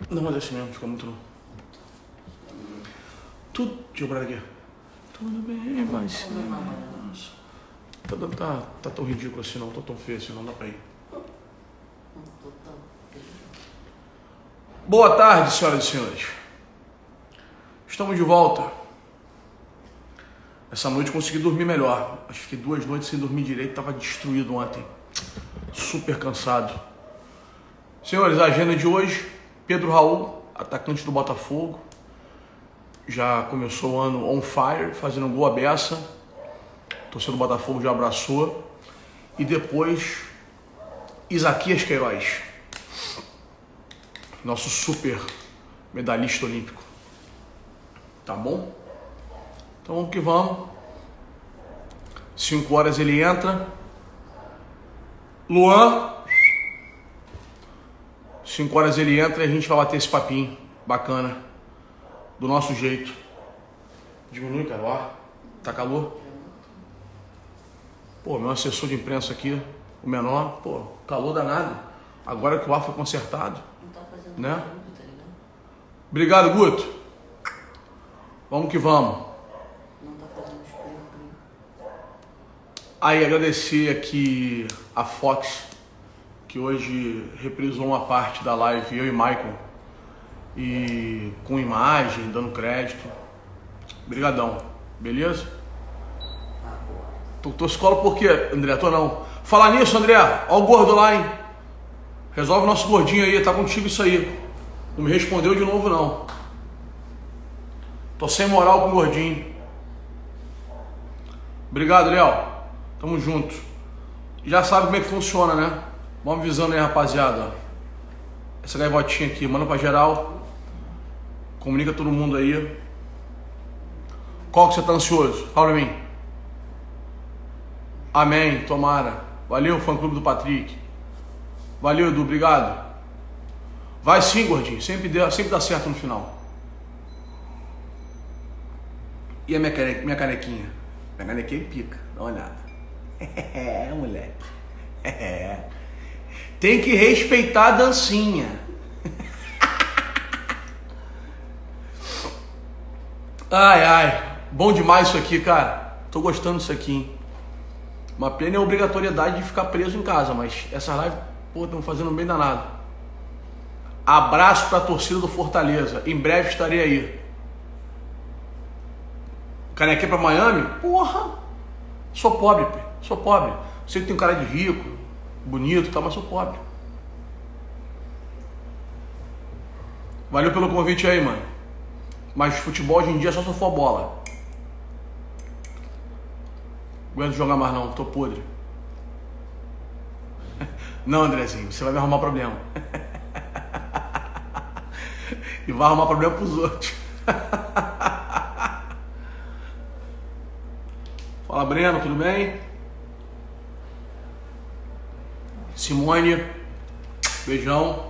Não, mas é assim mesmo, fica muito... Tudo... Deixa eu parar aqui. Tudo bem, vai ser... Tá tão ridículo assim não, tá tão feio assim não, dá pra ir. Boa tarde, senhoras e senhores. Estamos de volta. Essa noite consegui dormir melhor. Acho que fiquei 2 noites sem dormir direito, tava destruído ontem. Super cansado. Senhores, a agenda de hoje: Pedro Raul, atacante do Botafogo. Já começou o ano on fire, fazendo gol à beça. A torcida do Botafogo já abraçou. E depois, Isaquias Queiroz, nosso super medalhista olímpico. Tá bom? Então vamos que vamos. 5 horas ele entra. Luan. 5 horas ele entra e a gente vai bater esse papinho bacana, do nosso jeito. Diminui, cara, ó. Tá calor? Pô, meu assessor de imprensa aqui, o menor, pô, calor danado. Agora que o ar foi consertado. Não tá fazendo né? Barulho, tá ligado? Obrigado, Guto. Vamos que vamos. Não tá fazendo escuro. Aí, agradecer aqui a Fox, que hoje reprisou uma parte da live, eu e Michael, e com imagem, dando crédito. Obrigadão, beleza? Tô escola por quê, André? Tô não. Falar nisso, André, ó o gordo lá, hein? Resolve o nosso gordinho aí, tá contigo isso aí. Não me respondeu de novo, não. Tô sem moral com o gordinho. Obrigado, Léo. Tamo junto. Já sabe como é que funciona, né? Vamos avisando aí, rapaziada. Essa gaivotinha aqui, manda pra geral. Comunica todo mundo aí. Qual que você tá ansioso? Fala pra mim. Amém, tomara. Valeu, fã clube do Patrick. Valeu, Edu, obrigado. Vai sim, gordinho. Sempre dá certo no final. E a minha canequinha? Minha canequinha pica. Dá uma olhada. É, moleque. É. Tem que respeitar a dancinha. Ai, ai. Bom demais isso aqui, cara. Tô gostando disso aqui, hein? Uma pena é a obrigatoriedade de ficar preso em casa, mas essa live, pô, estão fazendo bem danado. Abraço pra torcida do Fortaleza. Em breve estarei aí. Canequinha pra Miami? Porra! Sou pobre, pô. Sou pobre. Sei que tem um cara de rico, bonito, tá, mas sou pobre. Valeu pelo convite aí, mano. Mas futebol hoje em dia só se for bola. Não aguento jogar mais não, tô podre. Não, Andrezinho, você vai me arrumar problema. E vai arrumar problema pros outros. Fala, Breno, tudo bem? Simone, beijão.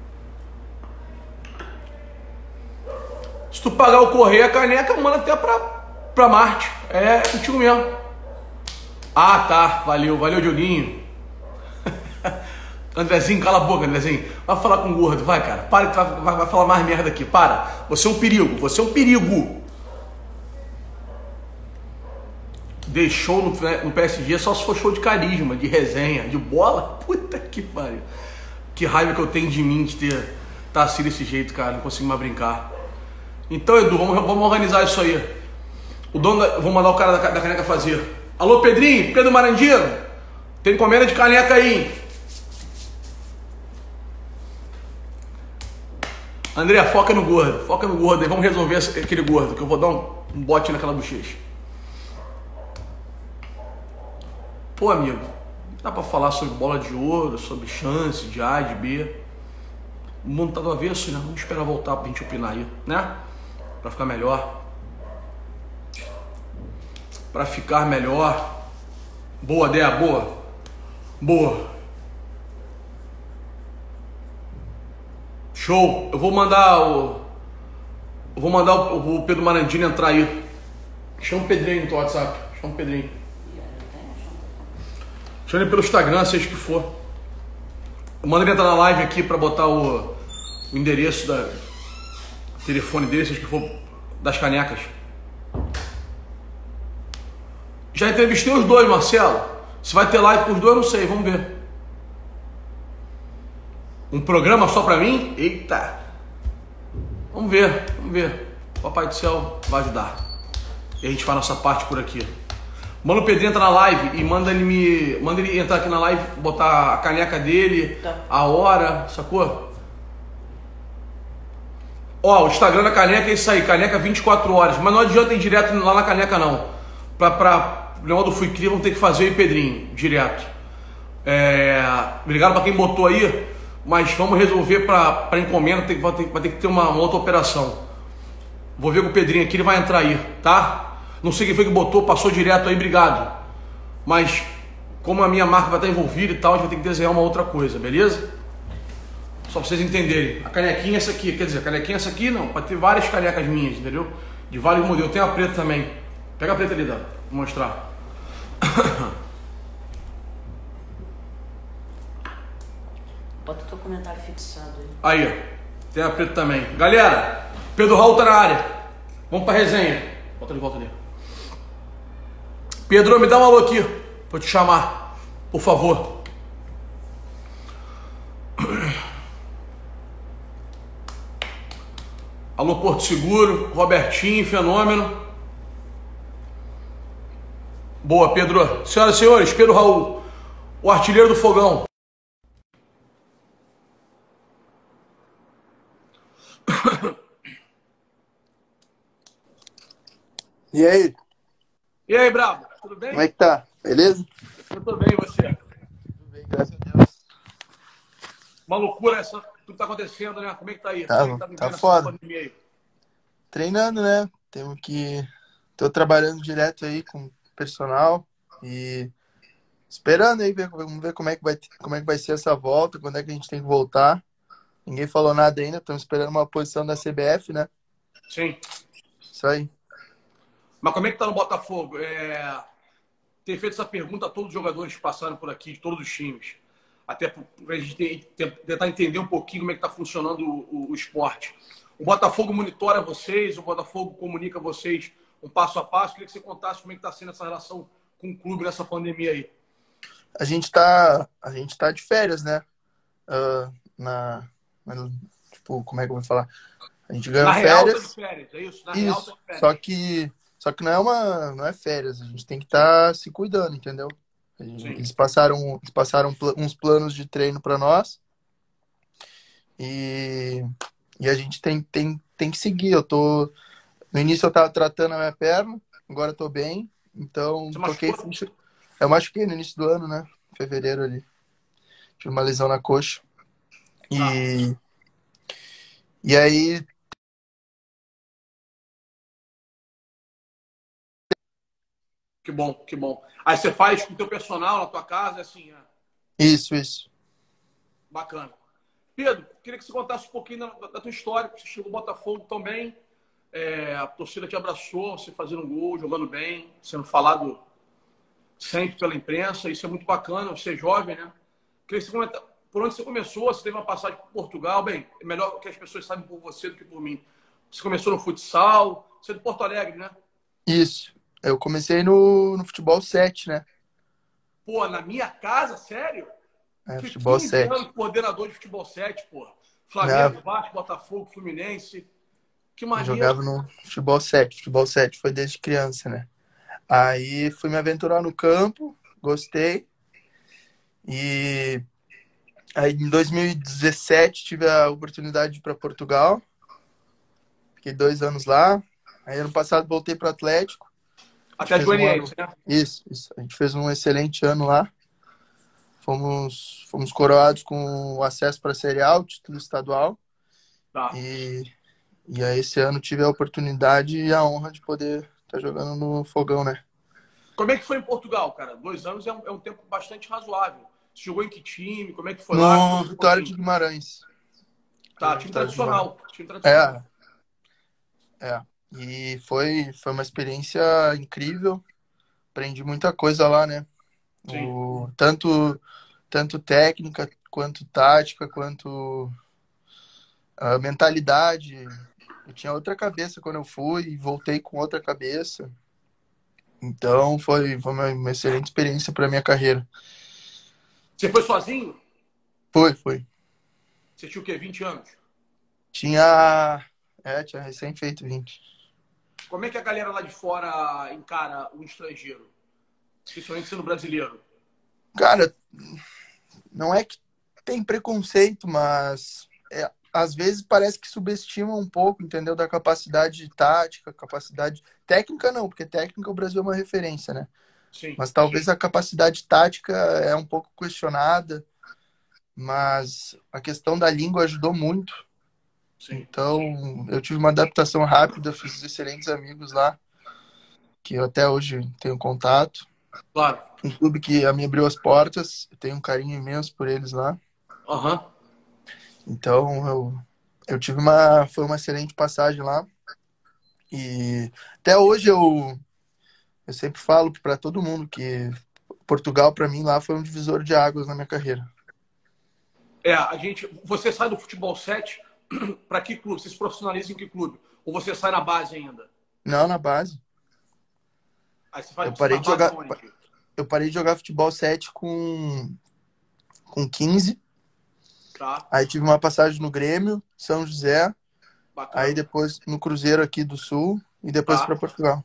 Se tu pagar o correio, a caneca manda até pra Marte. É contigo mesmo. Ah, tá. Valeu, Dioguinho. Andrezinho, cala a boca, Andrezinho. Vai falar com o gordo, vai, cara. Para que tu vai falar mais merda aqui. Para. Você é um perigo, você é um perigo. Deixou no PSG só se for show de carisma, de resenha, de bola. Puta que pariu. Que raiva que eu tenho de mim de ter tá assim desse jeito, cara. Não consigo mais brincar. Então, Edu, vamos organizar isso aí. Vou mandar o cara da caneca fazer. Alô, Pedrinho, Pedro Marandiano. Tem encomenda de caneca aí. André, foca no gordo aí. Vamos resolver aquele gordo, que eu vou dar um bote naquela bochecha. Pô, amigo, dá pra falar sobre bola de ouro, sobre chance de A, de B. O mundo tá do avesso, né? Vamos esperar voltar pra gente opinar aí, né? Pra ficar melhor. Pra ficar melhor. Boa, Dé, boa. Boa. Show. Eu vou mandar o Pedro Marandini entrar aí. Chama o Pedrinho no teu WhatsApp. Chama o Pedrinho. Chama ele pelo Instagram, seja o que for. Manda ele entrar na live aqui pra botar o endereço telefone dele, se que for das canecas. Já entrevistei os dois, Marcelo. Se vai ter live com os dois, eu não sei, vamos ver. Um programa só pra mim? Eita! Vamos ver, vamos ver. Papai do céu vai ajudar. E a gente faz nossa parte por aqui. Manda o Pedrinho entrar na live e manda ele entrar aqui na live, botar a caneca dele, a hora, sacou? Ó, o Instagram da caneca é isso aí, caneca 24 horas. Mas não adianta ir direto lá na caneca, não. O negócio do Fui Cria, vamos ter que fazer eu e Pedrinho, direto. Obrigado pra quem botou aí, mas vamos resolver pra encomenda, vai ter que ter uma outra operação. Vou ver com o Pedrinho aqui, ele vai entrar aí, tá? Não sei quem foi que botou, passou direto aí, obrigado. Mas, como a minha marca vai estar envolvida e tal, a gente vai ter que desenhar uma outra coisa, beleza? Só pra vocês entenderem. A canequinha é essa aqui, quer dizer, a canequinha é essa aqui não, pode ter várias canecas minhas, entendeu? De vários modelos. Tem a preta também. Pega a preta ali, dá, vou mostrar. Bota o teu comentário fixado aí. Aí, tem a preta também. Galera, Pedro Raul tá na área. Vamos pra resenha. Bota de volta ali. Pedro, me dá um alô aqui. Vou te chamar, por favor. Alô, Porto Seguro, Robertinho, fenômeno. Boa, Pedro. Senhoras e senhores, Pedro Raul, o artilheiro do fogão. E aí? E aí, bravo? Tudo bem? Como é que tá? Beleza? Eu tô bem, e você? Tudo bem, graças a Deus. Uma loucura essa, tudo que tá acontecendo, né? Como é que tá aí? Tá, Como é que tá vivendo essa foda. pandemia aí? Treinando, né? Temos que... Tô trabalhando direto aí com o personal e esperando aí, vamos ver como é que vai ser essa volta, quando é que a gente tem que voltar. Ninguém falou nada ainda, estamos esperando uma posição da CBF, né? Sim. Isso aí. Mas como é que tá no Botafogo? Tem feito essa pergunta a todos os jogadores que passaram por aqui, de todos os times. Até para a gente tentar entender um pouquinho como é que está funcionando o esporte. O Botafogo monitora vocês, o Botafogo comunica vocês um passo a passo. Queria que você contasse como é que está sendo essa relação com o clube nessa pandemia aí. A gente tá de férias, né? Tipo, como é que eu vou falar? A gente ganhou férias. Real, tá de férias, é isso? Na Isso, real, tá de férias. Só que não é férias, a gente tem que estar se cuidando, entendeu? Eles passaram uns planos de treino para nós e a gente tem que seguir. No início eu tava tratando a minha perna, agora eu tô bem, então eu machuquei no início do ano, né? Fevereiro ali. Tive uma lesão na coxa. E aí Que bom, que bom. Aí você faz com o teu personal na tua casa, assim, Isso. Bacana. Pedro, queria que você contasse um pouquinho da tua história. Você chegou no Botafogo também. A torcida te abraçou, você fazendo um gol, jogando bem, sendo falado sempre pela imprensa. Isso é muito bacana, você é jovem, né? Queria que você comentasse por onde você começou. Você teve uma passagem por Portugal. Bem, é melhor que as pessoas saibam por você do que por mim. Você começou no futsal. Você é de Porto Alegre, né? Isso. Eu comecei no futebol 7, né? Pô, na minha casa? Sério? Futebol 7. 15 anos coordenador de futebol 7, pô. Flamengo, Vasco, Botafogo, Fluminense. Que maneiro. Eu jogava no futebol 7. Futebol 7 foi desde criança, né? Aí fui me aventurar no campo, gostei. E aí em 2017 tive a oportunidade de ir para Portugal. Fiquei 2 anos lá. Aí ano passado voltei para o Atlético. Até Goianiense, né? Isso. A gente fez um excelente ano lá. Fomos coroados com o acesso para a Série A, o título estadual. Tá. E aí esse ano tive a oportunidade e a honra de poder estar jogando no Fogão, né? Como é que foi em Portugal, cara? 2 anos é um tempo bastante razoável. Você jogou em que time? Como é que foi lá? No Vitória de Guimarães. Tá, time tradicional. Time tradicional. E foi uma experiência incrível. Aprendi muita coisa lá, né? Tanto técnica, quanto tática, quanto a mentalidade. Eu tinha outra cabeça quando eu fui e voltei com outra cabeça. Então foi uma excelente experiência para minha carreira. Você foi sozinho? Foi. Você tinha o quê? 20 anos? Tinha recém feito 20. Como é que a galera lá de fora encara o estrangeiro? Principalmente sendo brasileiro. Cara, não é que tem preconceito, mas às vezes parece que subestima um pouco, entendeu? Da capacidade tática, capacidade técnica não, porque técnica o Brasil é uma referência, né? Sim. Mas talvez a capacidade tática é um pouco questionada, mas a questão da língua ajudou muito. Sim. Então, eu tive uma adaptação rápida, fiz excelentes amigos lá, que eu até hoje tenho contato. Claro. Um clube que me abriu as portas, eu tenho um carinho imenso por eles lá. Então, eu tive foi uma excelente passagem lá. E até hoje eu sempre falo para todo mundo que Portugal, para mim, lá foi um divisor de águas na minha carreira. Você sai do futebol 7 para que clube? Você se profissionaliza em que clube? Ou você sai na base ainda? Não, na base. Aí você faz eu parei na de base jogar. onde? Eu parei de jogar futebol 7 com 15. Tá. Aí tive uma passagem no Grêmio, São José. Bacana. Aí depois no Cruzeiro aqui do Sul e depois para Portugal.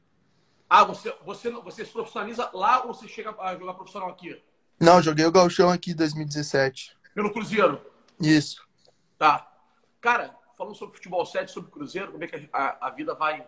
Você se profissionaliza lá ou você chega a jogar profissional aqui? Não, joguei o Gauchão aqui em 2017. Pelo Cruzeiro? Isso. Tá. Cara, falando sobre futebol 7, sobre Cruzeiro, como é que a vida vai?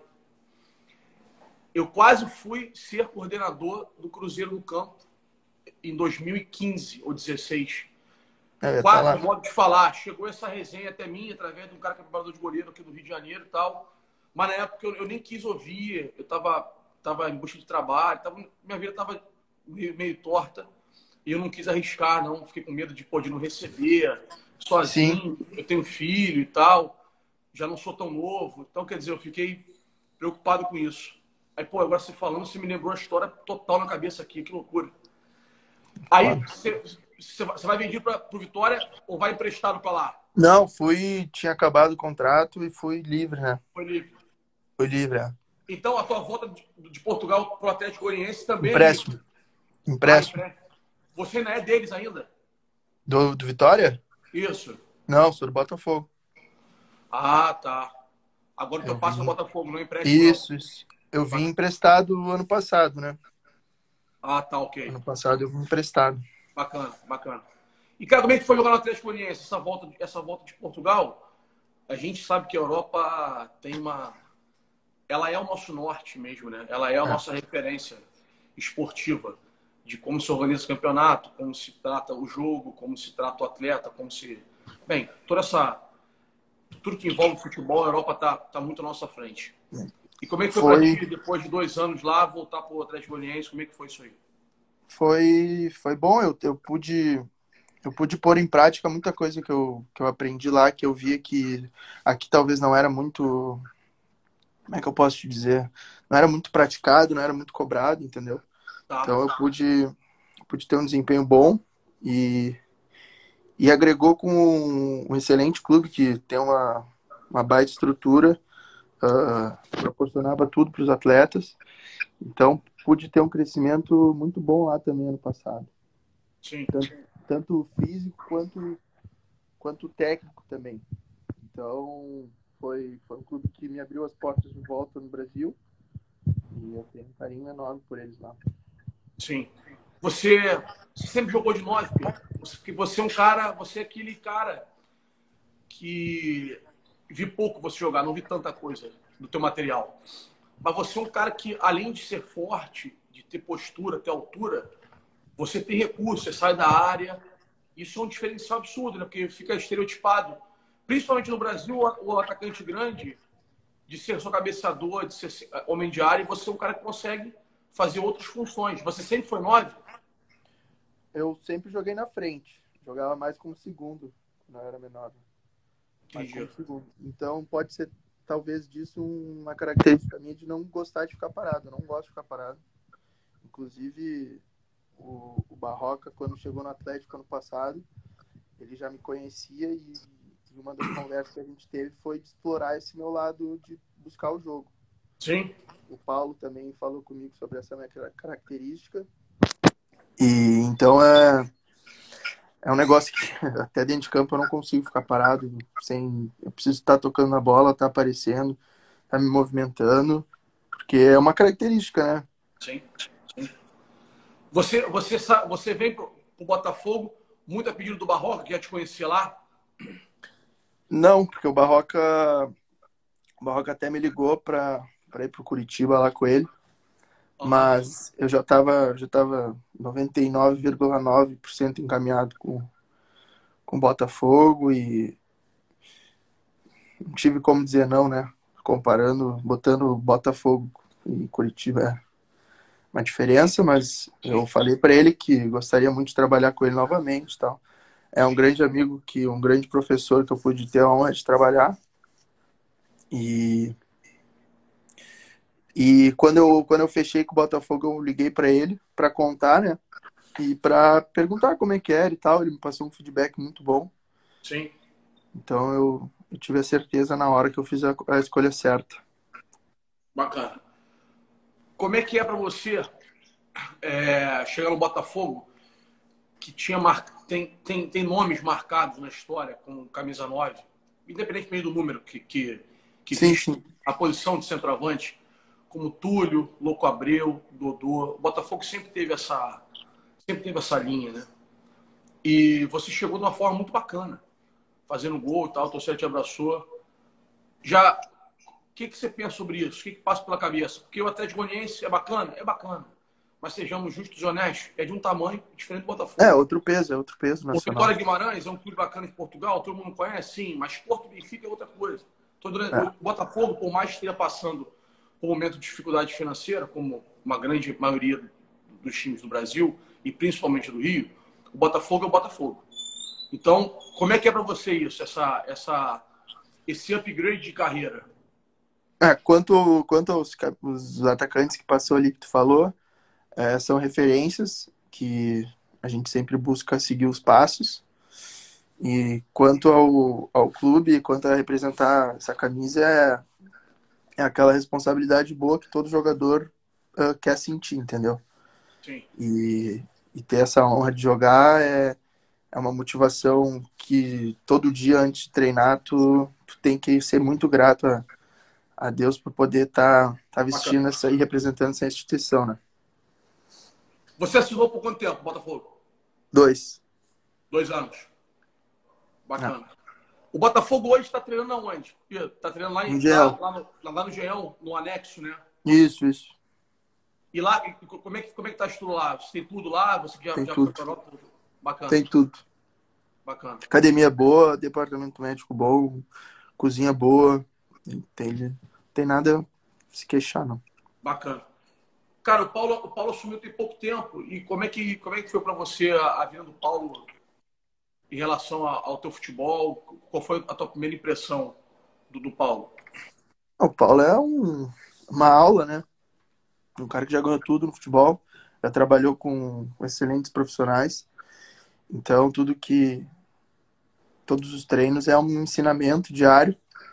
Eu quase fui ser coordenador do Cruzeiro no campo em 2015 ou 2016. Quase, modo de falar. Chegou essa resenha até mim, através de um cara que é preparador de goleiro aqui do Rio de Janeiro e tal. Mas na época eu nem quis ouvir. Eu tava em busca de trabalho. Minha vida tava meio torta. E eu não quis arriscar, não. Fiquei com medo de não receber. Sozinho. Sim. Eu tenho filho e tal. Já não sou tão novo. Então, quer dizer, eu fiquei preocupado com isso. Aí, agora você falando, você me lembrou a história total na cabeça aqui. Que loucura. Aí, você vai vendido para o Vitória ou vai emprestado para lá? Não, tinha acabado o contrato e fui livre, né? Foi livre. Foi livre, Então, a tua volta de Portugal para o Atlético Goianiense também empréstimo. É livre? Empréstimo. Você não é deles ainda? Do Vitória? Isso. Não, sou do Botafogo. Ah, tá. Agora o teu passo no Botafogo, não empréstimo. Isso. Eu vim emprestado ano passado, né? Ah, tá, ok. Ano passado eu vim emprestado. Bacana. E, cara, como é que foi jogar no Atlético Goianiense? Essa volta de Portugal, a gente sabe que a Europa tem ela é o nosso norte mesmo, né? Ela é a nossa referência esportiva de como se organiza o campeonato, como se trata o jogo, como se trata o atleta, Bem, tudo que envolve o futebol, a Europa tá muito à nossa frente. E como é que foi pra ti, depois de 2 anos lá, voltar pro Atlético Goianiense? Como é que foi isso aí? Foi bom, eu pude pôr em prática muita coisa que eu aprendi lá, que eu via que aqui talvez não era muito, como é que eu posso te dizer? Não era muito praticado, não era muito cobrado, entendeu? Então eu pude ter um desempenho bom e agregou com um excelente clube que tem uma baita estrutura, proporcionava tudo para os atletas. Então pude ter um crescimento muito bom lá também ano passado. Sim. Tanto físico quanto técnico também. Então foi um clube que me abriu as portas de volta no Brasil e eu tenho um carinho enorme por eles lá. Sim. Você sempre jogou de 9, Pedro? Porque você é um cara, você é aquele cara que vi pouco você jogar, não vi tanta coisa do teu material. Mas você é um cara que, além de ser forte, de ter postura, ter altura, você tem recurso, você sai da área. Isso é um diferencial absurdo, né? Porque fica estereotipado, principalmente no Brasil, o atacante grande, de ser só cabeceador, de ser homem de área, e você é um cara que consegue fazer outras funções. Você sempre foi 9? Eu sempre joguei na frente. Jogava mais como segundo, quando eu era menor. Então pode ser, talvez, disso uma característica minha de não gostar de ficar parado. Eu não gosto de ficar parado. Inclusive, o Barroca, quando chegou no Atlético ano passado, ele já me conhecia e e uma das conversas que a gente teve foi de explorar esse meu lado de buscar o jogo. Sim. O Paulo também falou comigo sobre essa minha característica. E então é um negócio que até dentro de campo eu não consigo ficar parado eu preciso estar tocando na bola, estar aparecendo, estar me movimentando, porque é uma característica, né? Sim. Você vem pro Botafogo muito a pedido do Barroca, que já te conhecia lá? Não, porque o Barroca até me ligou para ir pro Curitiba lá com ele. Mas eu já tava 99,9% encaminhado com o Botafogo e não tive como dizer não, né? Botando Botafogo e Curitiba é uma diferença, mas eu falei para ele que gostaria muito de trabalhar com ele novamente e tal. É um grande amigo, um grande professor que eu pude ter a honra de trabalhar. E quando eu fechei com o Botafogo, eu liguei para ele para contar, né? E para perguntar como é que era e tal. Ele me passou um feedback muito bom. Sim. Então eu tive a certeza na hora que eu fiz a escolha certa. Bacana. Como é que é para você chegar no Botafogo, que tem nomes marcados na história, como camisa 9, independentemente do número que Sim. a posição de centroavante, como Túlio, Louco Abreu, Dodô. O Botafogo sempre teve essa linha, né? E você chegou de uma forma muito bacana, fazendo gol e tal, a torcida te abraçou. Já, o que você pensa sobre isso? O que passa pela cabeça? Porque o Atlético Goianiense é bacana? É bacana. Mas sejamos justos e honestos, é de um tamanho diferente do Botafogo. É outro peso O nacional. Vitória Guimarães é um clube bacana em Portugal, todo mundo conhece, sim, mas Porto e Benfica é outra coisa. O Botafogo, por mais que esteja passando por um momento de dificuldade financeira, como uma grande maioria dos times do Brasil, e principalmente do Rio, o Botafogo é o Botafogo. Então, como é que é para você isso, esse upgrade de carreira? Quanto aos atacantes que passou ali que tu falou, são referências que a gente sempre busca seguir os passos. E quanto ao clube, quanto a representar essa camisa, é aquela responsabilidade boa que todo jogador quer sentir, entendeu? Sim. E ter essa honra de jogar é uma motivação que todo dia antes de treinar tu tem que ser muito grato a Deus por poder tá vestindo essa e representando essa instituição, né? Você assinou por quanto tempo, Botafogo? 2 anos. Bacana. O Botafogo hoje está treinando aonde? Está treinando lá no Engenhão, no anexo, né? Isso. E lá, como é que tá tudo lá? Você tem tudo lá? Você já foi para Europa? Bacana. Tem tudo. Bacana. Academia boa, departamento médico bom, cozinha boa. Tem nada a se queixar, não. Bacana. Cara, o Paulo assumiu tem pouco tempo. E como é que foi para você a vinda do Paulo em relação ao teu futebol? Qual foi a tua primeira impressão do Paulo? O Paulo é uma aula, né? Um cara que já ganhou tudo no futebol, já trabalhou com excelentes profissionais. Então, todos os treinos é um ensinamento diário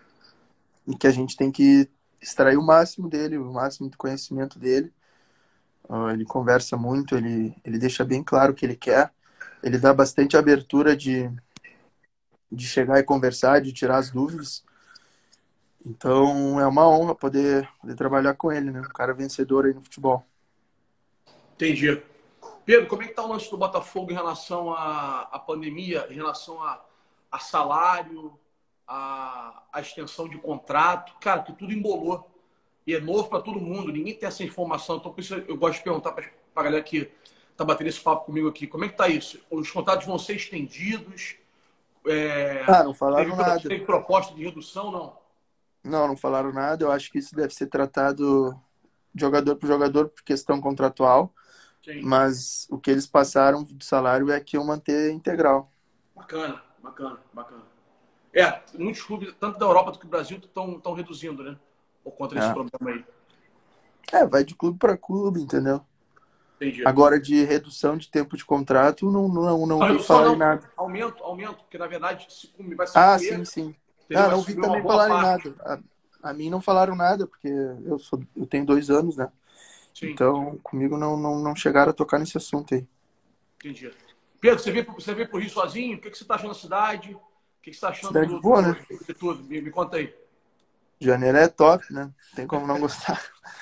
e que a gente tem que extrair o máximo dele, o máximo do conhecimento dele. Ele conversa muito, ele deixa bem claro o que ele quer. Ele dá bastante abertura de chegar e conversar, de tirar as dúvidas. Então, é uma honra poder trabalhar com ele, né? Um cara vencedor aí no futebol. Entendi. Pedro, como é que está o lance do Botafogo em relação à pandemia, em relação a salário, a extensão de contrato? Cara, que tudo embolou. E é novo para todo mundo, ninguém tem essa informação. Então, por isso eu gosto de perguntar para a galera que está batendo esse papo comigo aqui. Como é que está isso? Os contratos vão ser estendidos? Não falaram nada. Teve proposta de redução, não? Não falaram nada. Eu acho que isso deve ser tratado jogador por jogador por questão contratual. Sim. Mas o que eles passaram de salário é que iam manter integral. Bacana. Muitos clubes, tanto da Europa quanto do Brasil, estão reduzindo, né? Por conta desse problema aí. Vai de clube para clube, entendeu? Entendi. Agora, de redução de tempo de contrato, não A vi redução falar em não, nada. aumento, porque na verdade vai se Ah, sim, comer, sim. entendeu? Ah, Vai não se vi comer uma também boa falar em parte. nada. A mim não falaram nada, porque eu tenho 2 anos, né? Sim, Então, comigo não chegaram a tocar nesse assunto aí. entendi. Pedro, você veio pro Rio sozinho? O que você está achando da cidade? O que você está achando Cidade boa, né? de tudo? Me conta aí. Janeiro é top, né? Não tem como não gostar.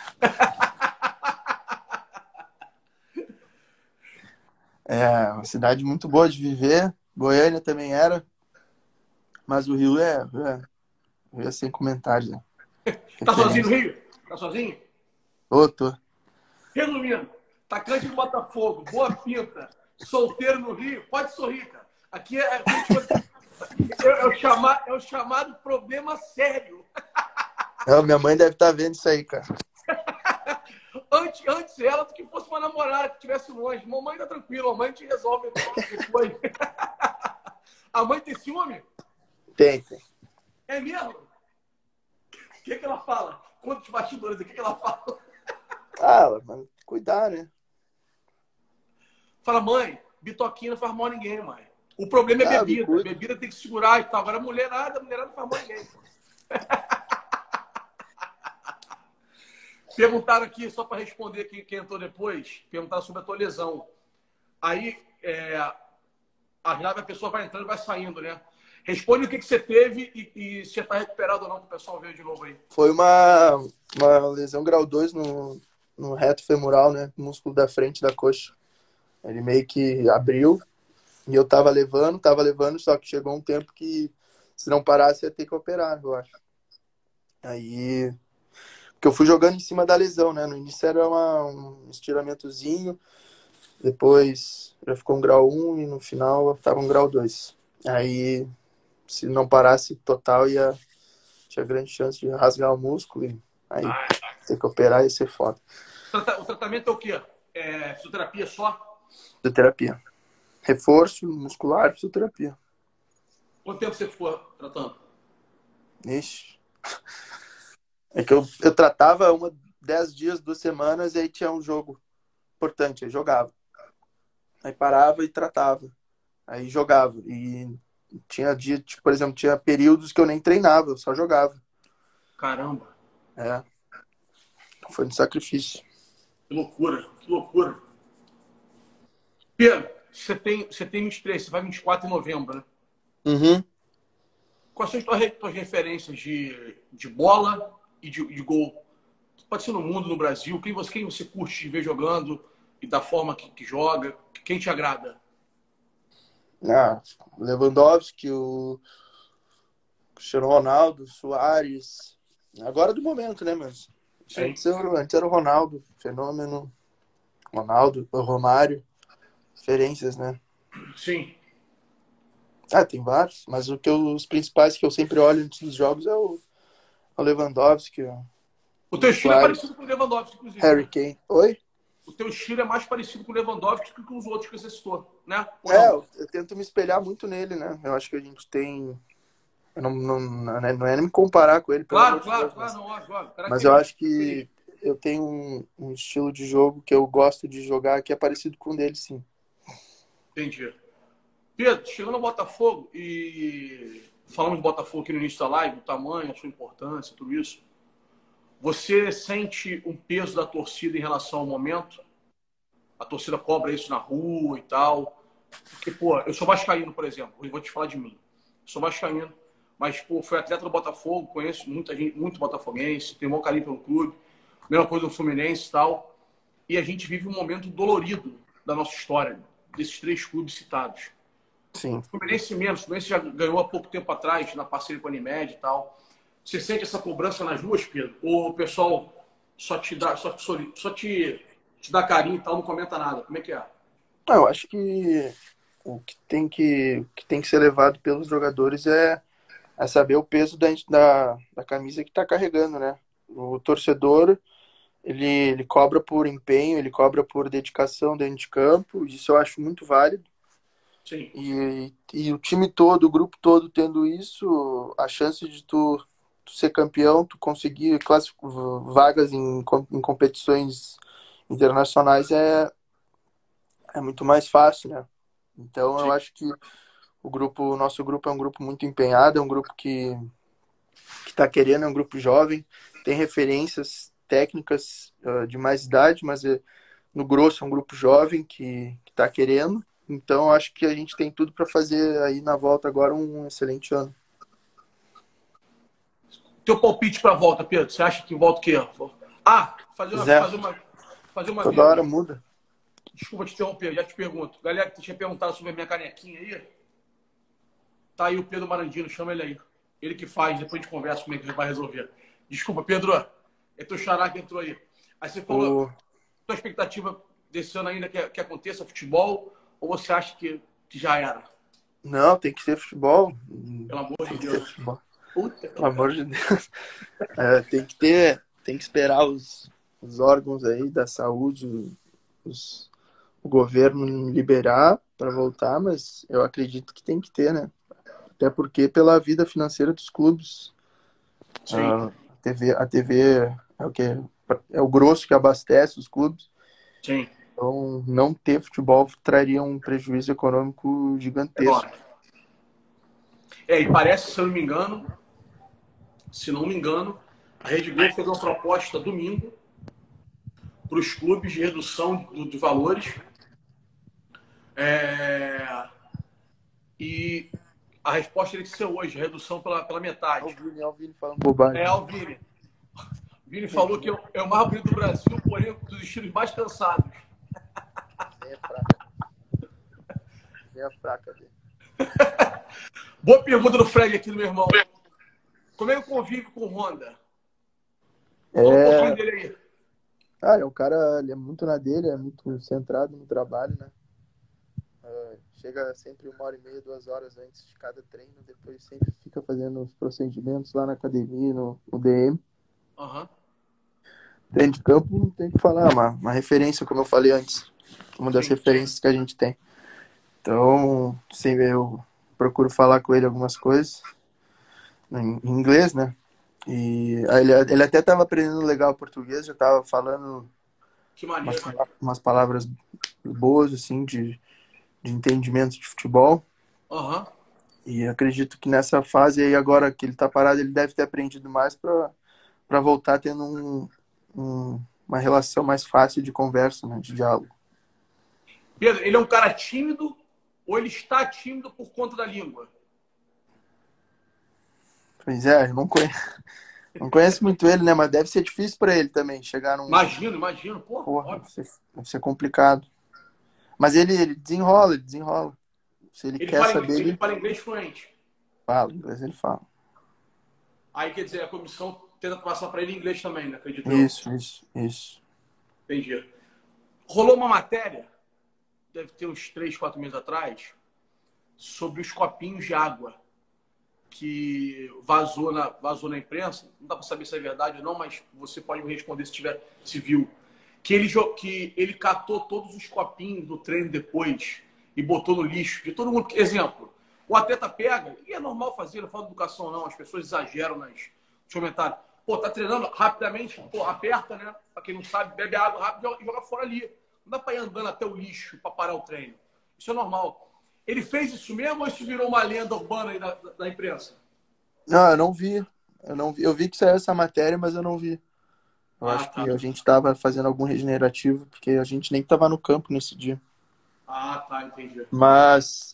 É uma cidade muito boa de viver. Goiânia também era, mas o Rio é sem comentários, né? Tá sozinho no Referência. Rio? Tá sozinho? Ô, tô. Resumindo, atacante do Botafogo, boa pinta, solteiro no Rio, pode sorrir, cara. Aqui é o chamado problema sério. Não, minha mãe deve estar vendo isso aí, cara. Antes ela do que fosse uma namorada que estivesse longe. Mamãe tá tranquila, a mãe te resolve depois. A mãe tem ciúme? Tem. É mesmo? O que ela fala? Conta de bastidores, o que ela fala? Ah, mas cuidar, né? Fala, mãe, bitoquinha não faz mal a ninguém, mãe. O problema é Ah, me bebida. cuida. Bebida tem que segurar e tal. Agora, mulherada não faz mal a ninguém. Perguntaram aqui, só para responder quem entrou depois, perguntaram sobre a tua lesão. Aí, a pessoa vai entrando e vai saindo, né? Responde o que você teve e se já está recuperado ou não, para o pessoal ver de novo aí. Foi uma lesão grau 2 no reto femoral, né? Músculo da frente da coxa. Ele meio que abriu e eu tava levando, só que chegou um tempo que se não parasse ia ter que operar, eu acho. Aí, porque eu fui jogando em cima da lesão, né? No início era um estiramentozinho, depois já ficou um grau 1 e no final tava um grau 2. Aí, se não parasse total, tinha grande chance de rasgar o músculo e aí ter que operar ia ser foda. O tratamento é o quê? É fisioterapia só? Fisioterapia. Reforço muscular, fisioterapia. Quanto tempo você ficou tratando? Ixi. É que eu tratava 10 dias, 2 semanas, e aí tinha um jogo importante, aí jogava. Aí parava e tratava. Aí jogava. E tinha dia, tipo, por exemplo, tinha períodos que eu nem treinava, eu só jogava. Caramba. É. Foi um sacrifício. Que loucura, que loucura. Pedro, você tem 23, você vai 24 em novembro, né? Uhum. Quais são as tuas referências de bola e de gol? Pode ser no mundo, no Brasil. Quem você curte de ver jogando e da forma que joga? Quem te agrada? Ah, Lewandowski, o Cristiano Ronaldo, Suárez. Agora do momento, né, mas Sim, antes era o Ronaldo, fenômeno. Ronaldo, o Romário, referências, né? sim. Ah, tem vários, mas os principais que eu sempre olho antes dos jogos é o Lewandowski, O teu o estilo é Suárez, parecido com o Lewandowski, inclusive, Harry né? Kane. Oi? O teu estilo é mais parecido com o Lewandowski que com os outros que você citou, né? Ou É, não? eu tento me espelhar muito nele, né? Eu acho que a gente tem. Eu não é nem me comparar com ele, pelo amor Claro, de claro, Deus, claro, não, óbvio. mas eu acho Característica. que eu tenho um estilo de jogo que eu gosto de jogar que é parecido com o dele, sim. Entendi. Pedro, chegando ao Botafogo e falamos de Botafogo aqui no início da live, o tamanho, a sua importância, tudo isso. Você sente um peso da torcida em relação ao momento? A torcida cobra isso na rua e tal. Porque, pô, eu sou vascaíno, por exemplo. Eu vou te falar de mim. Eu sou vascaíno, mas, pô, fui atleta do Botafogo, conheço muita gente, muito botafoguense, tenho um bom carinho pelo clube. Mesma coisa do Fluminense e tal. E a gente vive um momento dolorido da nossa história, desses três clubes citados. Sim. O Fluminense menos. O Fluminense já ganhou há pouco tempo atrás, na parceria com a Unimed e tal. Você sente essa cobrança nas ruas, Pedro? Ou o pessoal só te dá, te dá carinho e tal, não comenta nada? Como é que é? Ah, eu acho que o que tem que ser levado pelos jogadores é saber o peso da camisa que está carregando, né? O torcedor, ele cobra por empenho, ele cobra por dedicação dentro de campo, isso eu acho muito válido. Sim, E o time todo, o grupo todo tendo isso, a chance de tu ser campeão, tu conseguir vagas em competições internacionais é muito mais fácil, né? Então eu acho que o nosso grupo é um grupo muito empenhado, é um grupo que está querendo, é um grupo jovem, tem referências técnicas de mais idade, mas no grosso é um grupo jovem que está querendo. Então eu acho que a gente tem tudo para fazer aí na volta agora um excelente ano. Teu palpite para a volta, Pedro? Você acha que volta o quê? Fazer uma Toda hora muda. Desculpa te interromper, já te pergunto. Galera que tinha perguntado sobre a minha canequinha aí, tá aí o Pedro Marandino, chama ele aí. Ele que faz, depois a gente conversa como é que ele vai resolver. Desculpa, Pedro, é teu xará que entrou aí. Aí você falou, tua expectativa desse ano ainda que aconteça futebol, ou você acha que já era? Não, tem que ser futebol. Pelo amor de Deus. Pelo amor de Deus. Tem que esperar os órgãos aí da saúde, o governo liberar para voltar, mas eu acredito que tem que ter, né? Até porque pela vida financeira dos clubes. A TV é o grosso que abastece os clubes. Sim. Então, não ter futebol traria um prejuízo econômico gigantesco. E parece, se não me engano, a Rede Globo fez uma proposta domingo para os clubes de redução de valores. E a resposta teria que ser hoje, redução pela metade. É o Vini falando bobagem. O Vini. O Vini falou que é o mais bonito do Brasil, porém dos estilos mais cansados. É fraca dele. Boa pergunta do Fred aqui, meu irmão. Como é que eu convivo com o Honda? Fala um pouquinho dele aí. É um cara, ele é muito na dele, é muito centrado no trabalho, né? Chega sempre 1h30, 2 horas antes de cada treino, depois sempre fica fazendo os procedimentos lá na academia, no DM. Dentro de campo, não tem o que falar, uma referência, como eu falei antes. Uma das referências que a gente tem. Então, sempre eu procuro falar com ele algumas coisas em inglês, né? E ele até estava aprendendo legal português, já estava falando umas palavras boas, assim, de entendimento de futebol. E acredito que nessa fase aí, agora que ele está parado, ele deve ter aprendido mais para voltar tendo uma relação mais fácil de conversa, né? De diálogo. Pedro, ele é um cara tímido ou ele está tímido por conta da língua? Pois é, eu não conheço muito ele, né? Mas deve ser difícil para ele também chegar num... Imagino. Porra, deve ser complicado. Mas ele desenrola. Se ele quer saber... Ele fala inglês fluente. Fala, inglês ele fala. Aí, quer dizer, a comissão tenta passar para ele inglês também, né? Acredito. Isso. Entendi. Rolou uma matéria, deve ter uns 3, 4 meses atrás, sobre os copinhos de água que vazou na imprensa. Não dá para saber se é verdade ou não, mas você pode me responder se viu. Que ele catou todos os copinhos do treino depois e botou no lixo. De todo mundo. Exemplo, o atleta pega, e é normal fazer, não falo de educação não, as pessoas exageram nos comentários. Pô, tá treinando rapidamente, aperta, né? Pra quem não sabe, bebe água rápido e joga fora ali. Não dá pra ir andando até o lixo pra parar o treino. Isso é normal. Ele fez isso mesmo ou isso virou uma lenda urbana aí da imprensa? Não, eu não vi. Eu vi que saiu essa matéria, mas eu não vi. Eu acho que a gente estava fazendo algum regenerativo, porque a gente nem estava no campo nesse dia. Entendi. Mas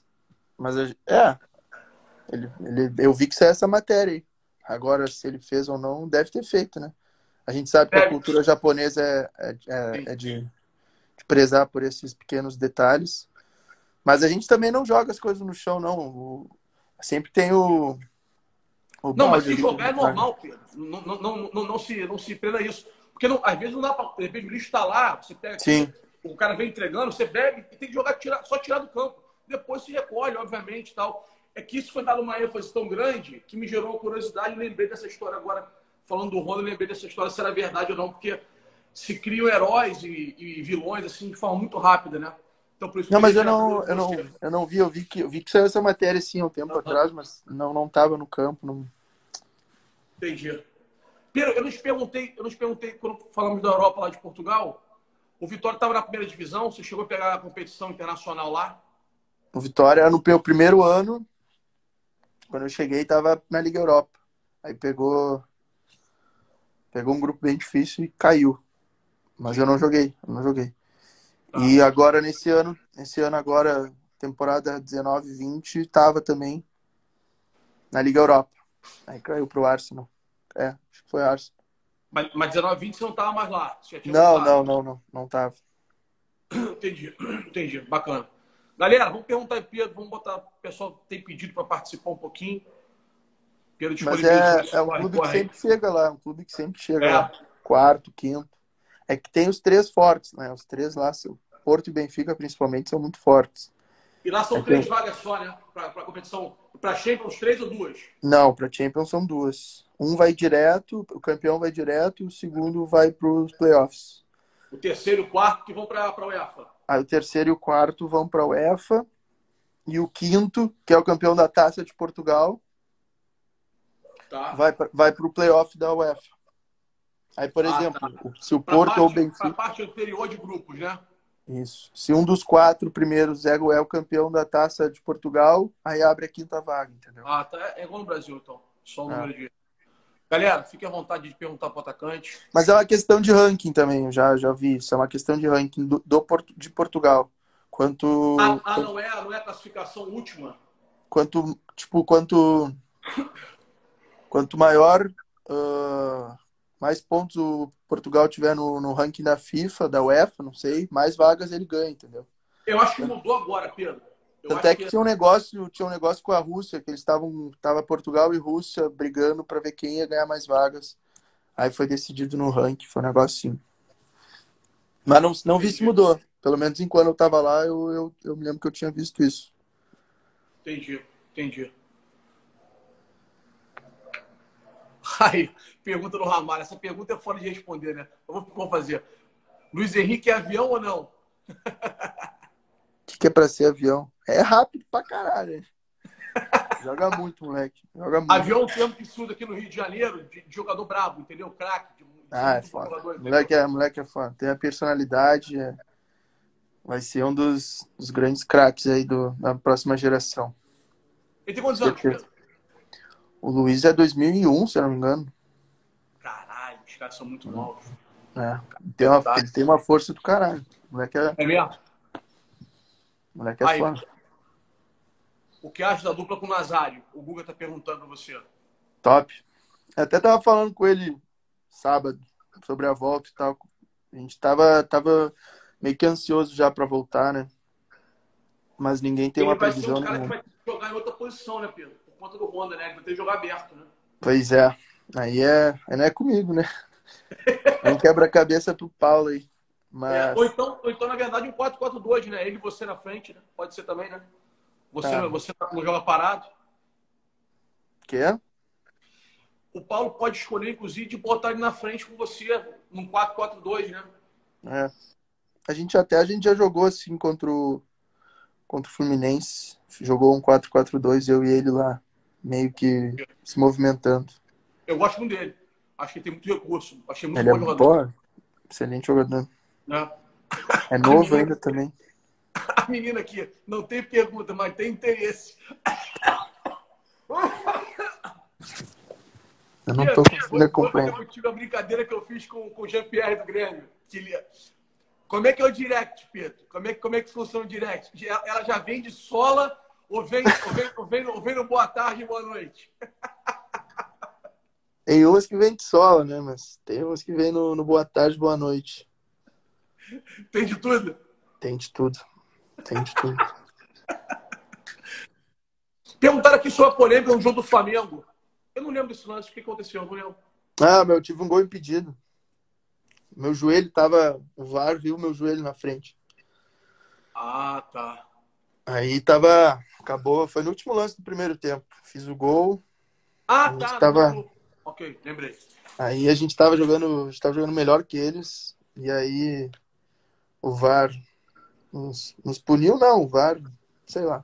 eu vi que saiu essa matéria aí. Agora, se ele fez ou não, deve ter feito, né? A gente sabe que a cultura japonesa é de prezar por esses pequenos detalhes. Mas a gente também não joga as coisas no chão, não. Sempre tem o não, mas se jogar é normal, Pedro. Não se prenda isso. Porque às vezes não dá para... De repente o lixo está lá, você pega... Sim. O cara vem entregando, você bebe e tem que jogar, só tirar do campo. Depois se recolhe, obviamente, tal. É que isso foi dado uma ênfase tão grande que me gerou uma curiosidade e lembrei dessa história agora. Falando do Honda, eu lembrei dessa história se era verdade ou não, porque se criam heróis e vilões assim de forma muito rápida, né? Então, por isso não, mas eu não vi. Eu vi que saiu essa matéria sim há um tempo atrás, mas não estava no campo. Não... Entendi. Pedro, eu não te perguntei quando falamos da Europa lá de Portugal, O Vitória estava na primeira divisão, você chegou a pegar a competição internacional lá? O Vitória, no meu primeiro ano, quando eu cheguei, tava na Liga Europa. Aí pegou um grupo bem difícil e caiu. Mas eu não joguei. Tá. E agora, nesse ano agora, temporada 19-20, tava também na Liga Europa. Aí caiu pro Arsenal. Acho que foi Arsenal. Mas 19-20 você não estava mais lá? Você já tinha voltado? Não tava. Entendi. Bacana. Galera, vamos perguntar aí, Pedro, vamos botar. O pessoal tem pedido para participar um pouquinho. Pedro Mas disponibilizou. é um clube que sempre chega lá, É. lá. Quarto, quinto. É que tem os três fortes, né? Os três lá, Porto e Benfica, principalmente, são muito fortes. E lá são 3 vagas só, né? Para competição. Para Champions, 3 ou 2? Não, para Champions são 2. Um vai direto, o campeão vai direto, e o segundo vai para os playoffs. O terceiro e o quarto que vão para a UEFA. Aí o terceiro e o quarto vão para a UEFA. E o quinto, que é o campeão da Taça de Portugal, tá, vai para o playoff da UEFA. Aí, por exemplo, tá. Se o Porto ou o Benfica... Para a parte anterior de grupos, né? Isso. Se um dos 4 primeiros é o campeão da Taça de Portugal, aí abre a quinta vaga, entendeu? Tá. É igual no Brasil, então. Só o número de... Galera, fique à vontade de perguntar para o atacante. Mas é uma questão de ranking também, eu já vi isso. É uma questão de ranking de Portugal. Não é a classificação última? Quanto maior, mais pontos o Portugal tiver no ranking da FIFA, da UEFA, não sei, mais vagas ele ganha, entendeu? Eu acho que mudou agora, Pedro. Até que tinha um negócio com a Rússia, que eles tava Portugal e Rússia brigando para ver quem ia ganhar mais vagas. Aí foi decidido no ranking, foi um negócio assim. Mas não vi se mudou. Pelo menos enquanto eu tava lá, eu me lembro que eu tinha visto isso. Entendi. Aí, pergunta do Ramalho. Essa pergunta é fora de responder, né? Eu vou fazer. Luiz Henrique é avião ou não? O que é pra ser avião? É rápido pra caralho, hein? Joga muito, moleque. Joga muito. Avião é um termo que surge aqui no Rio de Janeiro, de jogador brabo, entendeu? Craque. É foda. Jogador, moleque é foda. Tem a personalidade. Vai ser um dos grandes craques aí da próxima geração. Ele tem quantos anos, Pedro? O Luiz é 2001, se eu não me engano. Caralho, os caras são muito novos. Ele tem uma força do caralho. O moleque é mesmo? O moleque é foda. O que acha da dupla com o Nazário? O Guga tá perguntando pra você. Top. Eu até tava falando com ele sábado sobre a volta e tal. A gente tava meio que ansioso já pra voltar, né? Mas ninguém tem uma previsão. Ele vai ser um cara que vai jogar em outra posição, né, Pedro? Por conta do Honda, né? Ele vai ter que jogar aberto, né? Pois é. Aí não é comigo, né? É um quebra-cabeça pro Paulo aí. Mas... Ou então, na verdade, um 4-4-2, né? Ele e você na frente, né? Pode ser também, né? Você não joga parado. Quê? O Paulo pode escolher, inclusive, de botar ele na frente com você num 4-4-2, né? A gente já jogou assim contra o Fluminense. Jogou um 4-4-2, eu e ele lá, meio que se movimentando. Eu gosto muito dele. Acho que ele tem muito recurso. Achei muito ele bom jogador. Boa, excelente jogador. Né? É novo ainda também. A menina aqui não tem pergunta, mas tem interesse. Eu não tô conseguindo acompanhar. Vou contigo a brincadeira que eu fiz com o Jean-Pierre do Grêmio. Como é que é o direct, Pedro? Como é que funciona o direct? Ela já vem de sola ou vem no boa tarde e boa noite? Tem umas que vem de sola, né? Mas tem umas que vem no boa tarde, boa noite. Tem de tudo? Tem de tudo. Perguntaram aqui sobre a polêmica no jogo do Flamengo. Eu não lembro desse lance. O que aconteceu? Eu não lembro. Eu tive um gol impedido. Meu joelho tava... O VAR viu meu joelho na frente. Tá. Aí acabou... Foi no último lance do primeiro tempo. Fiz o gol. Tá. Ok, lembrei. Aí a gente tava jogando melhor que eles. E aí o VAR nos puniu, não. O VAR, sei lá.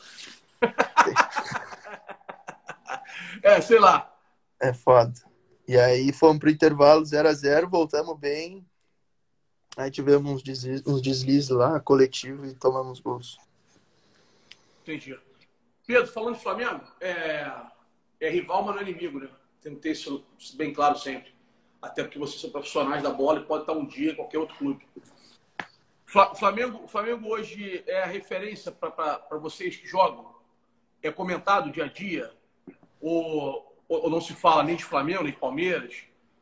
Sei lá. É foda. E aí fomos pro intervalo 0-0, voltamos bem. Aí tivemos uns deslizes lá, coletivo, e tomamos gols. Entendi. Pedro, falando de Flamengo, é rival, mas não é inimigo, né? Tem que ter isso bem claro sempre. Até porque vocês são profissionais da bola e pode estar um dia em qualquer outro clube. Flamengo hoje é a referência para vocês que jogam? É comentado dia a dia? Ou não se fala nem de Flamengo, nem de Palmeiras?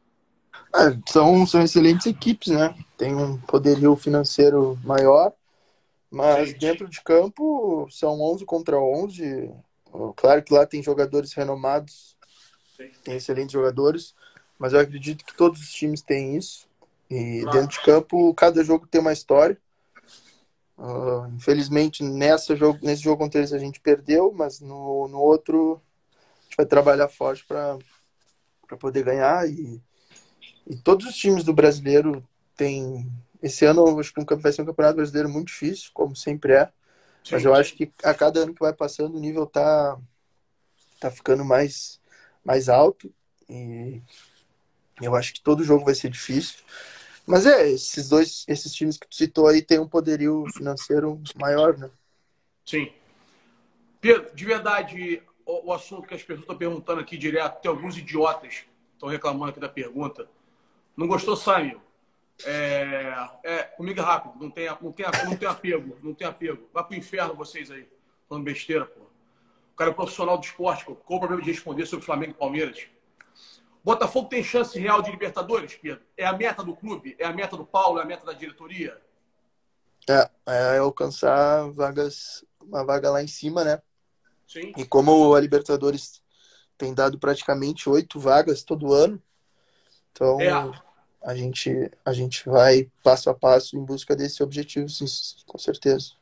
São excelentes equipes, né? Tem um poderio financeiro maior, mas Sim. dentro de campo são 11 contra 11. Claro que lá tem jogadores renomados, Sim. tem excelentes jogadores, mas eu acredito que todos os times têm isso. E Claro. dentro de campo, cada jogo tem uma história. Infelizmente, nesse jogo contra eles a gente perdeu, mas no outro a gente vai trabalhar forte para poder ganhar. E todos os times do brasileiro têm. Esse ano eu acho que vai ser um campeonato brasileiro muito difícil, como sempre é. Sim. Mas eu acho que a cada ano que vai passando, o nível tá ficando mais alto. E eu acho que todo jogo vai ser difícil. Mas esses times que tu citou aí têm um poderio financeiro maior, né? Sim. Pedro, de verdade, o assunto que as pessoas estão perguntando aqui direto, tem alguns idiotas que estão reclamando aqui da pergunta. Não gostou, sai, meu. Comigo é rápido, não tem apego, não tem apego. Vai pro inferno vocês aí, falando besteira, pô. O cara é profissional do esporte, pô. Qual o problema de responder sobre Flamengo e Palmeiras? Botafogo tem chance real de Libertadores, Pedro? É a meta do clube? É a meta do Paulo? É a meta da diretoria? É alcançar uma vaga lá em cima, né? Sim. E como a Libertadores tem dado praticamente 8 vagas todo ano, então a gente vai passo a passo em busca desse objetivo, sim, com certeza.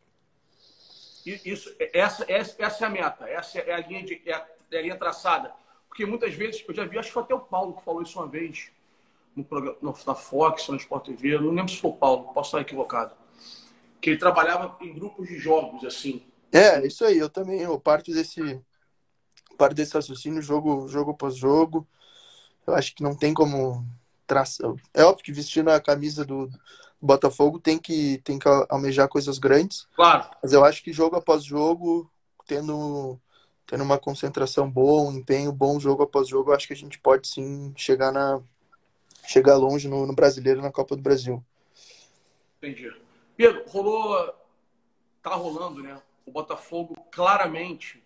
Essa é a meta, essa é a linha traçada. Porque muitas vezes, eu já vi, acho que foi até o Paulo que falou isso uma vez, no programa, na Fox, no Sport TV, não lembro se foi o Paulo, posso estar equivocado, que ele trabalhava em grupos de jogos, assim. Isso aí, eu parto desse raciocínio, jogo após jogo. Eu acho que não tem como traçar. É óbvio que vestindo a camisa do Botafogo tem que almejar coisas grandes. Claro. Mas eu acho que jogo após jogo, tendo uma concentração boa, um empenho bom jogo após jogo, eu acho que a gente pode sim chegar longe no Brasileiro, na Copa do Brasil. Entendi. Pedro, tá rolando, né? O Botafogo claramente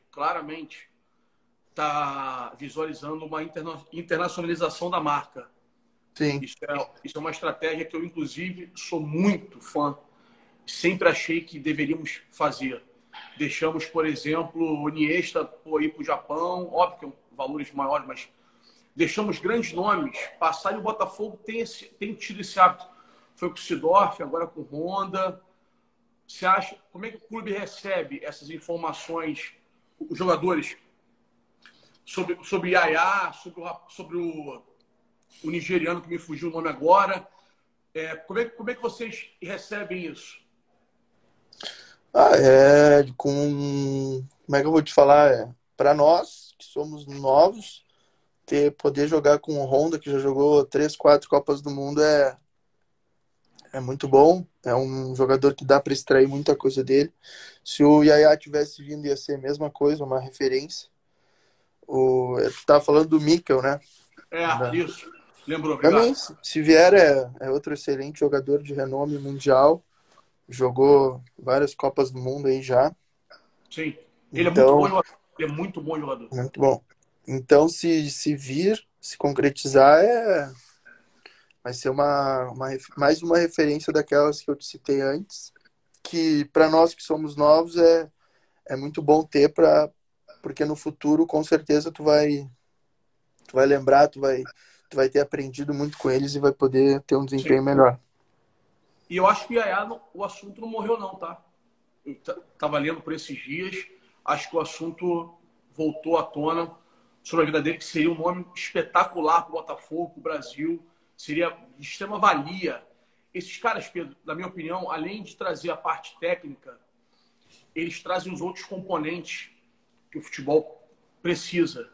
tá visualizando uma internacionalização da marca. Sim. Isso é uma estratégia que eu, inclusive, sou muito fã. Sempre achei que deveríamos fazer. Deixamos, por exemplo, o Iniesta ir para o Japão, óbvio que são valores maiores, mas deixamos grandes nomes passar e o Botafogo tem tido esse hábito. Foi com o Seedorf, agora com o Honda. Você acha, como é que o clube recebe essas informações, os jogadores, sobre Yaya, sobre o nigeriano que me fugiu o nome agora? Como é que vocês recebem isso? Como é que eu vou te falar? Para nós, que somos novos, poder jogar com o Honda, que já jogou 3, 4 Copas do Mundo, é muito bom. É um jogador que dá para extrair muita coisa dele. Se o Yaya tivesse vindo, ia ser a mesma coisa, uma referência. Tu estava falando do Mikel, né? Isso. Lembrou, obrigado. Também, se vier, é outro excelente jogador de renome mundial. Jogou várias Copas do Mundo aí já. Sim. Ele é muito bom jogador. Ele é muito bom jogador. Muito bom. Então, se vir, se concretizar, vai ser mais uma referência daquelas que eu te citei antes, que para nós que somos novos é muito bom ter, porque no futuro, com certeza, tu vai lembrar, tu vai ter aprendido muito com eles e vai poder ter um desempenho melhor. E eu acho que o assunto não morreu não, tá? Eu tava lendo por esses dias, acho que o assunto voltou à tona sobre a vida dele, que seria um nome espetacular para o Botafogo, para o Brasil, seria de extrema valia. Esses caras, Pedro, na minha opinião, além de trazer a parte técnica, eles trazem os outros componentes que o futebol precisa.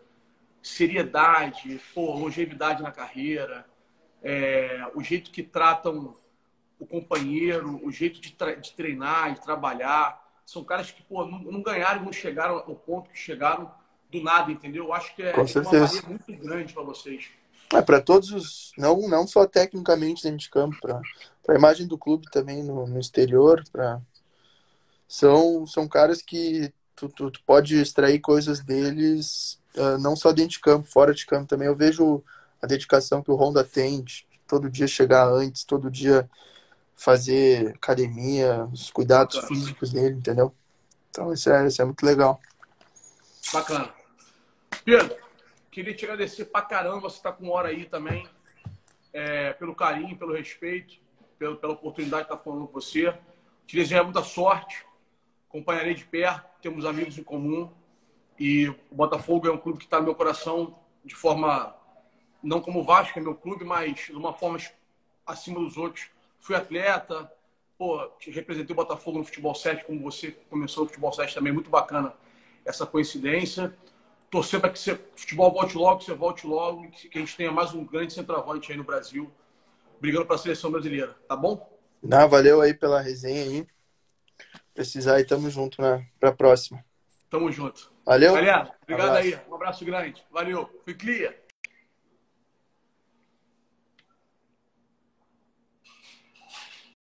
Seriedade, longevidade na carreira, o jeito que tratam o companheiro, o jeito de treinar, de trabalhar. São caras que, pô, não ganharam, não chegaram ao ponto que chegaram do nada, entendeu? Eu acho que é Com uma valia certeza. muito grande para vocês. Para todos os. Não só tecnicamente dentro de campo, para a imagem do clube também no exterior. São caras que tu pode extrair coisas deles, não só dentro de campo, fora de campo também. Eu vejo a dedicação que o Honda tem de todo dia chegar antes, todo dia fazer academia, os cuidados Bacana. físicos dele, entendeu? Então isso é muito legal. Bacana. Pedro, queria te agradecer pra caramba, você tá com uma hora aí também, pelo carinho, pelo respeito, pela oportunidade de estar falando com você. Te desejo muita sorte, acompanharei de perto, temos amigos em comum e o Botafogo é um clube que está no meu coração de forma, não como o Vasco é meu clube, mas de uma forma acima dos outros. Fui atleta, pô, representei o Botafogo no Futebol 7, como você começou o Futebol 7 também, muito bacana essa coincidência. Torcer para que o futebol volte logo, que você volte logo, e que a gente tenha mais um grande centroavante aí no Brasil, brigando para a seleção brasileira, tá bom? Valeu aí pela resenha aí. Precisar e tamo junto para a próxima. Tamo junto. Valeu? Galera, obrigado Abraço. aí. Um abraço grande. Valeu. Fui clear.